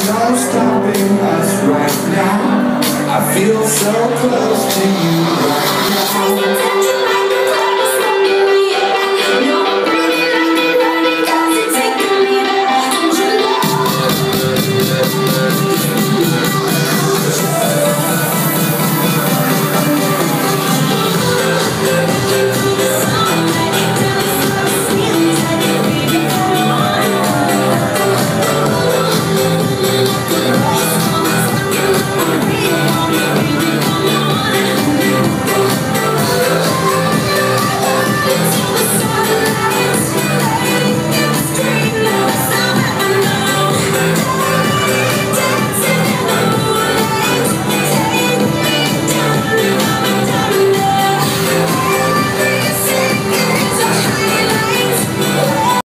no stopping us right now. I feel so close to you right now.